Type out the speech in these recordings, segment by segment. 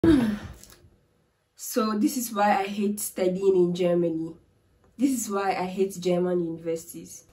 So this is why I hate studying in Germany. This is why I hate German universities.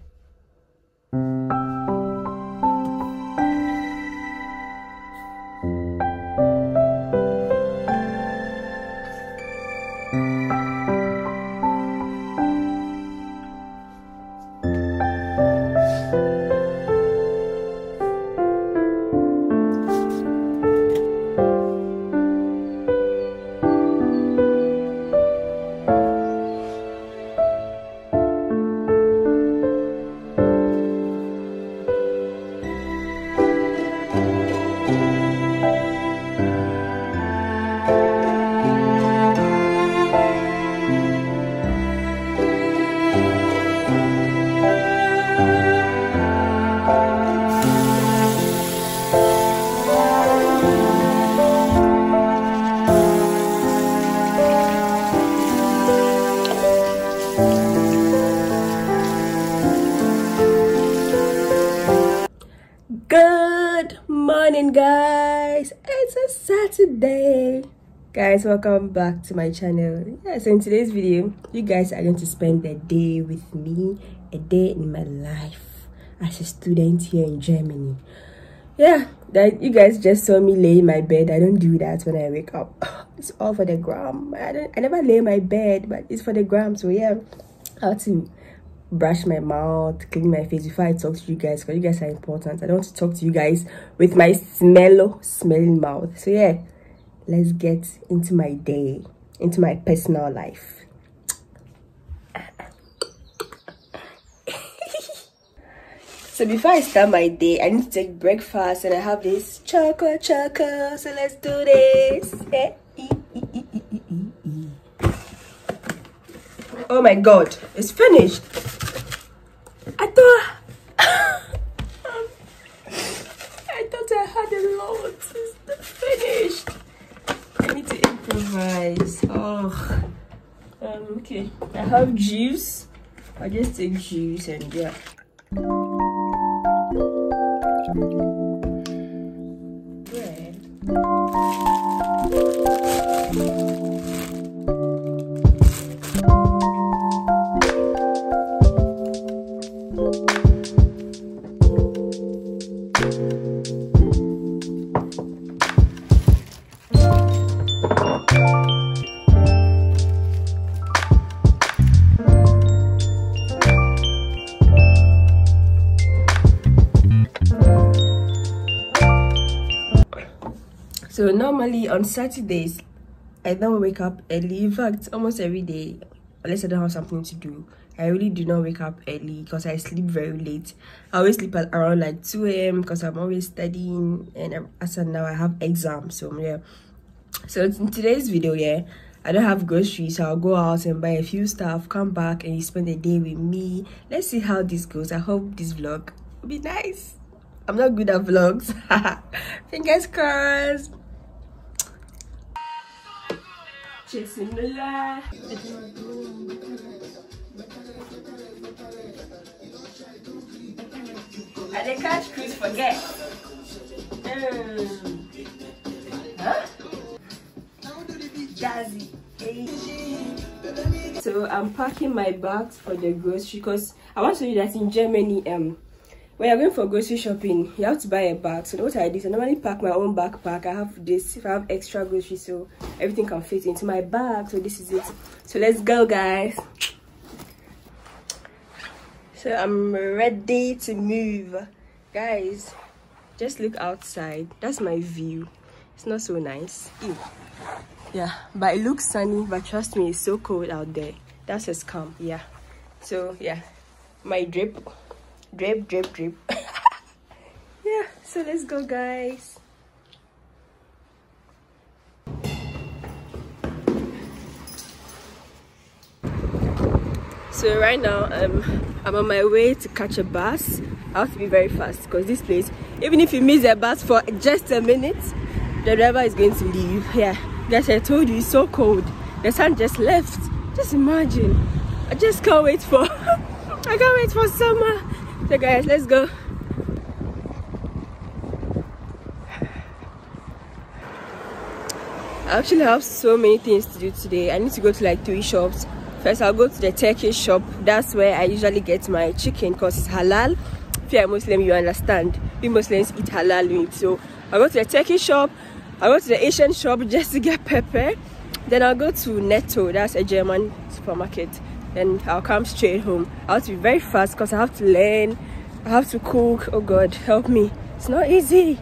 Good morning, guys. It's a Saturday. Guys, welcome back to my channel. So in today's video, you guys are going to spend a day with me, a day in my life as a student here in Germany. That you guys just saw me lay in my bed. I don't do that when I wake up. It's all for the gram. I never lay in my bed, but it's for the gram. So yeah, I have to brush my mouth, clean my face before I talk to you guys, because you guys are important. I don't want to talk to you guys with my smelling mouth. So yeah, let's get into my day, into my personal life. So before I start my day, I need to take breakfast, and I have this choco. So let's do this. Oh my god, it's finished. I thought I had a lot. It's not finished. I need to improvise. Okay, I have juice. I'll just take juice and yeah. Bread. So normally on Saturdays, I don't wake up early. In fact, almost every day, unless I don't have something to do, I really do not wake up early because I sleep very late. I always sleep at around like 2 a.m. because I'm always studying, and as of now I have exams. So yeah. So in today's video, I don't have groceries, so I'll go out and buy a few stuff, come back, and you spend the day with me. Let's see how this goes. I hope this vlog will be nice. I'm not good at vlogs. Fingers crossed. Chasing the light. And they catch cruise forget. Huh? Jazzy. So I'm packing my bags for the grocery because I want to tell you that in Germany, when you're going for grocery shopping, you have to buy a bag. So what I do is I normally pack my own backpack. I have this if I have extra groceries, so everything can fit into my bag. So this is it. So let's go, guys. So I'm ready to move. Guys, just look outside. That's my view. It's not so nice. Ew. Yeah, but it looks sunny, but trust me, it's so cold out there. That's a scam. Yeah. So yeah, my drip. Yeah, so let's go, guys. So right now I'm on my way to catch a bus. I have to be very fast because this place, even if you miss a bus for just a minute, the driver is going to leave. Yeah, guys, I told you it's so cold. The sun just left. Just imagine. I just can't wait for I can't wait for summer. So guys, let's go. I actually have so many things to do today. I need to go to like 3 shops. First, I'll go to the Turkish shop. That's where I usually get my chicken because it's halal. If you're a Muslim, you understand. We Muslims eat halal meat. So I'll go to the Turkish shop. I'll go to the Asian shop just to get pepper. Then I'll go to Netto. That's a German supermarket. Then I'll come straight home. I have to be very fast because I have to learn. I have to cook. Oh God, help me. It's not easy.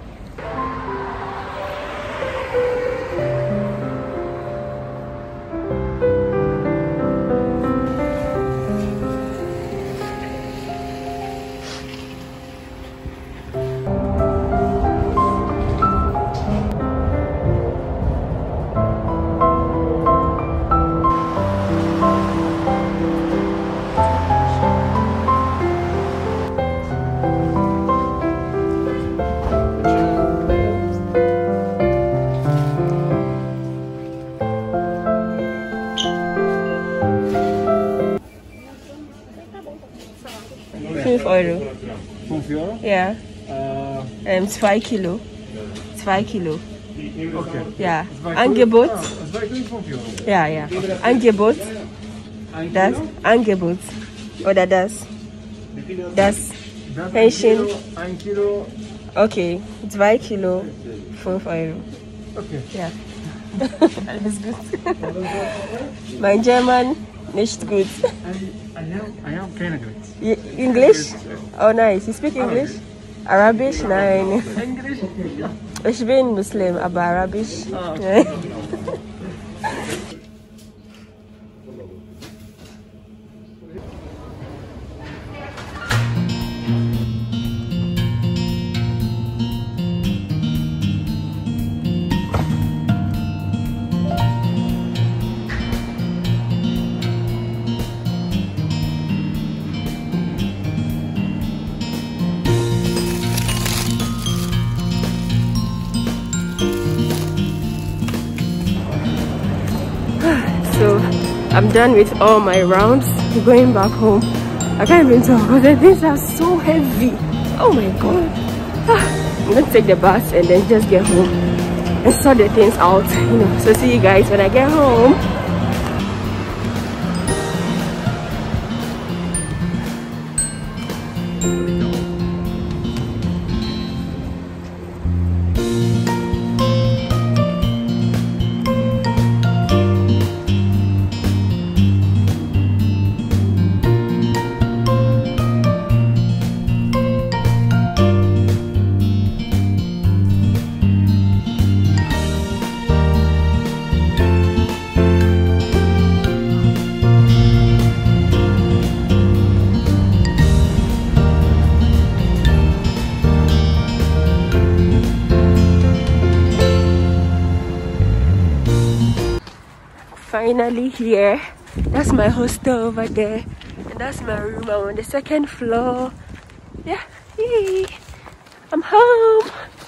€5. €5? Ja. 2 Kilo. 2 Kilo. Okay. Ja. Angebot. 2 Kilo €5. Ja, ja. Angebot. Das Angebot. Oder das? Das Hähnchen. 1 Kilo. Okay. 2 Kilo. €5. Okay. Ja. Alles gut. Mein German nicht gut. I have keine Deutsch. English? Oh nice. You speak English? Arabisch? Nein. English? Ich bin Muslim, aber Arabisch. So I'm done with all my rounds. I'm going back home. I can't even talk because the things are so heavy. Oh my God. I'm gonna take the bus and then just get home and sort the things out, you know. So see you guys when I get home. Finally here. That's my hostel over there, and that's my room. I'm on the 2nd floor. Yeah, yay. I'm home.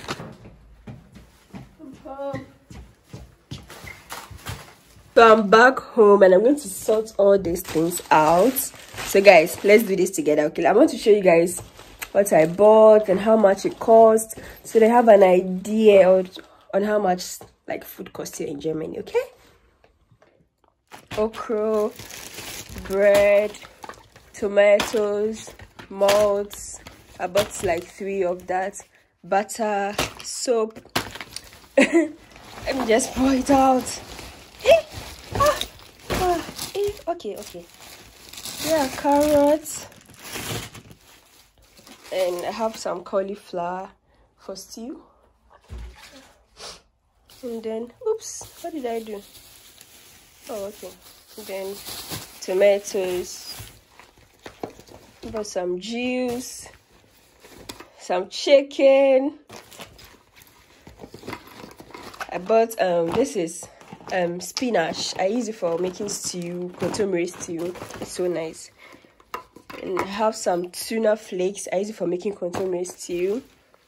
So I'm back home and I'm going to sort all these things out. So guys, let's do this together. Okay, I want to show you guys what I bought and how much it cost, so they have an idea on how much like food costs here in Germany. Okay, okra, bread, tomatoes, malts. I bought like 3 of that, butter, soap. Let me just pour it out. Okay. Yeah, carrots, and I have some cauliflower for stew. And then, oops, what did I do? Oh, okay. And then tomatoes, got some juice, some chicken. I bought this is spinach. I use it for making stew, contemporary stew. It's so nice. And I have some tuna flakes. I use it for making contemporary stew.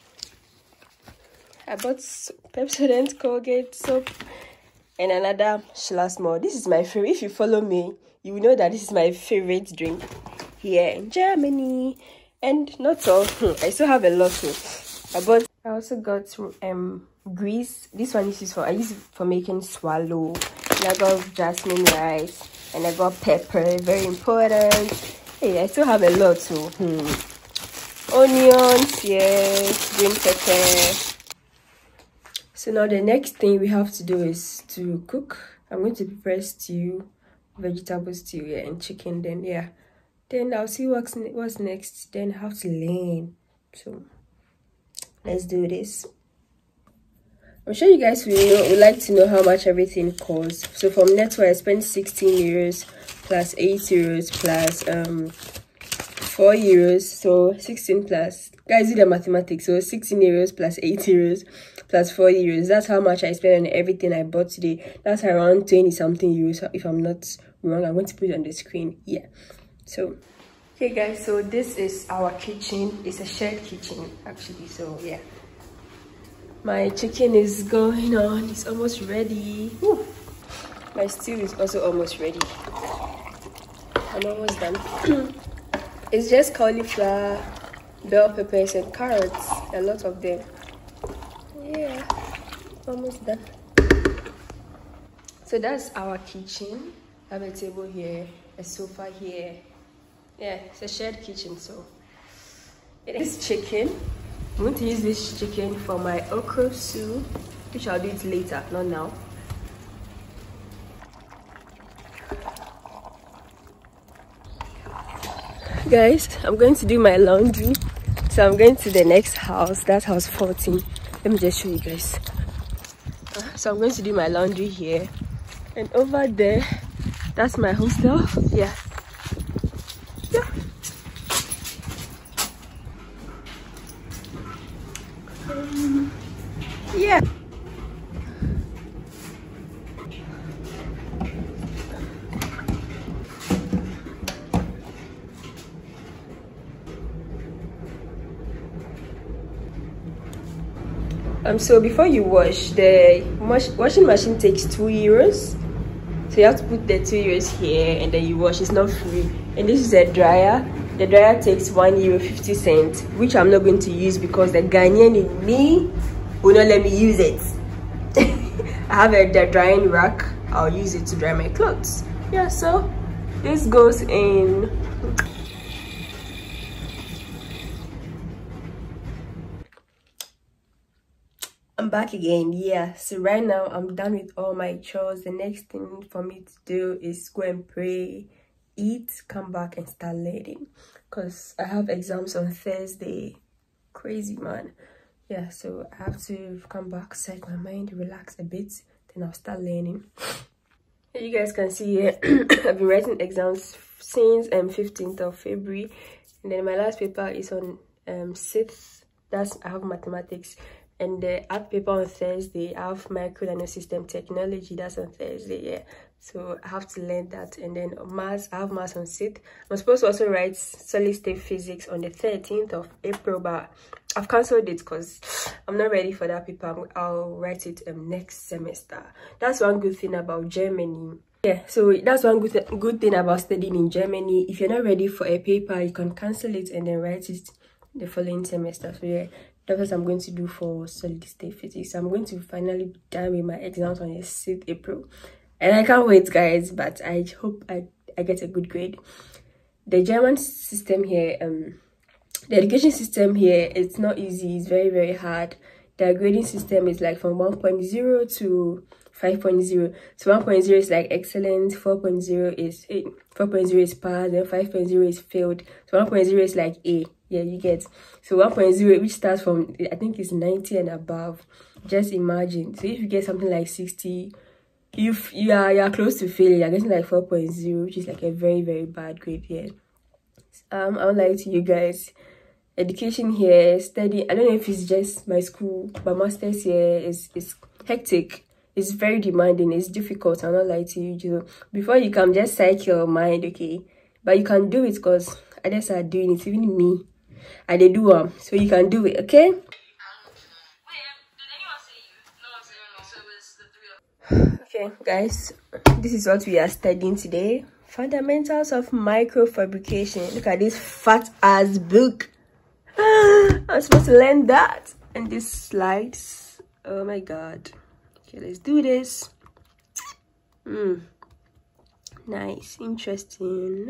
I bought Pepsodent, Colgate soap, and another Schlossmore. This is my favorite. If you follow me, you will know that this is my favorite drink here in Germany. And not all, I still have a lot too. I also got grease. This one is used for, I use it for making swallow. And I got jasmine rice, and I got pepper, very important. Hey, I still have a lot too. Onions, yes, green pepper. So now the next thing we have to do is to cook. I'm going to prepare stew, vegetable stew, yeah, and chicken. Then yeah, then I'll see what's next. Then I have to learn. So let's do this. I'm sure you guys would like to know how much everything costs. So from Network, I spent 16 euros plus 8 euros plus 4 euros. So 16 plus, guys, do the mathematics. So 16 euros plus 8 euros plus 4 euros. That's how much I spent on everything I bought today. That's around 20 something euros, if I'm not wrong. I'm going to put it on the screen. Yeah. So okay guys, so this is our kitchen. It's a shared kitchen actually. So yeah, my chicken is going on. It's almost ready. Woo. My stew is also almost ready. I'm almost done. It's just cauliflower, bell peppers, and carrots. A lot of them. Yeah, almost done. So that's our kitchen. I have a table here, a sofa here. Yeah, it's a shared kitchen. So it is chicken. I'm going to use this chicken for my okra soup, which I'll do it later, not now. Guys, I'm going to do my laundry. So I'm going to the next house. That's house 14. Let me just show you guys. So I'm going to do my laundry here. And over there, that's my hostel. Yeah. Yeah. So before you wash, the washing machine takes 2 euros. So you have to put the 2 euros here and then you wash. It's not free. And this is a dryer. The dryer takes €1.50, which I'm not going to use because the Ghanaian in me will not let me use it. I have the drying rack. I'll use it to dry my clothes. Yeah, so this goes in. I'm back again. Yeah, so right now I'm done with all my chores. The next thing for me to do is go and pray, eat, come back and start learning because I have exams on Thursday. Crazy, man. Yeah, so I have to come back, set my mind, relax a bit, then I'll start learning. You guys can see here, I've been writing exams since 15th of February, and then my last paper is on 6th. That's, I have mathematics. And the art paper on Thursday, I have micro system technology. That's on Thursday, yeah. So I have to learn that. And then maths, I have maths on 6th. I'm supposed to also write solid state physics on the 13th of April, but I've cancelled it because I'm not ready for that paper. I'll write it next semester. That's one good thing about Germany. Yeah, so that's one good thing about studying in Germany. If you're not ready for a paper, you can cancel it and then write it the following semester. So yeah, that's what I'm going to do for solid state physics. I'm going to finally be done with my exams on the 6th April. And I can't wait, guys, but I hope I get a good grade. The German system here, the education system here, it's not easy. It's very, very hard. The grading system is like from 1.0 to 5.0. So 1.0 is like excellent, 4.0 is pass, then 5.0 is failed. So 1.0 is like A. Yeah, you get. So 1.0, which starts from, I think it's 90 and above. Just imagine. So if you get something like 60, you are close to failure. You're getting like 4.0, which is like a very, very bad grade here. I won't lie to you guys. Education here, study, I don't know if it's just my school, but master's here is hectic. It's very demanding. It's difficult. I'll not lie to you. Before you come, just psych your mind, okay? But you can do it because others are doing it. Even me, I did do so you can do it, okay? Okay, guys, this is what we are studying today. Fundamentals of microfabrication. Look at this fat ass book. I'm supposed to learn that. And these slides. Oh my god. Okay, let's do this. Nice, interesting.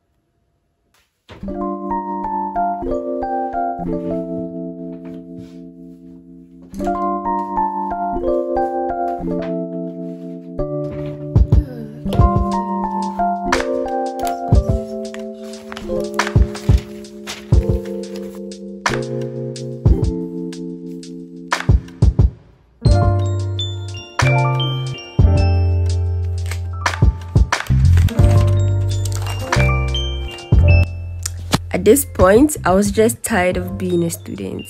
At this point, I was just tired of being a student.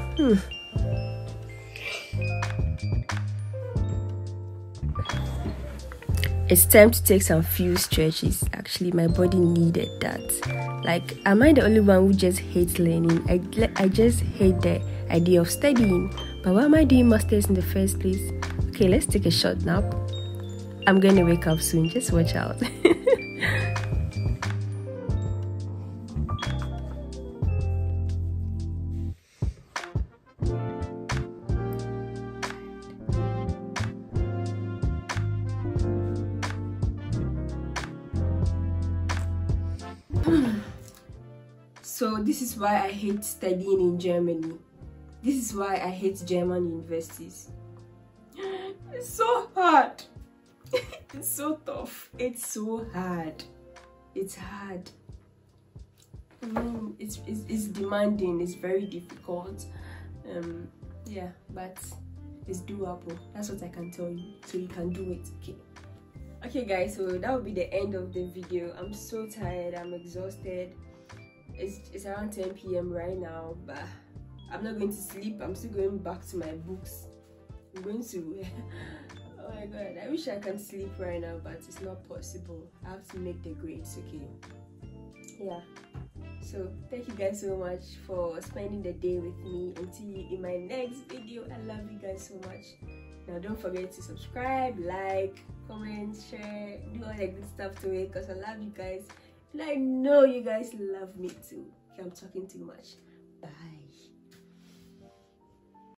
It's time to take some few stretches. Actually, my body needed that. Like, am I the only one who just hates learning? I just hate the idea of studying. But why am I doing masters in the first place? Okay, let's take a short nap. I'm going to wake up soon. Just watch out. So this is why I hate studying in Germany. This is why I hate German universities. It's so hard. It's so tough. It's so hard. It's hard. It's demanding. It's very difficult. Yeah, but it's doable. That's what I can tell you. So you can do it. Okay guys, so that will be the end of the video. I'm so tired. I'm exhausted. It's around 10 p.m. right now, but I'm not going to sleep. I'm still going back to my books. I'm going to oh my god, I wish I can sleep right now, but it's not possible. I have to make the grades. Okay, yeah, so thank you guys so much for spending the day with me. Until you in my next video. I love you guys so much. Now don't forget to subscribe, like, comment, share, do all the good stuff to it, because I love you guys and I know you guys love me too. Okay, I'm talking too much. Bye.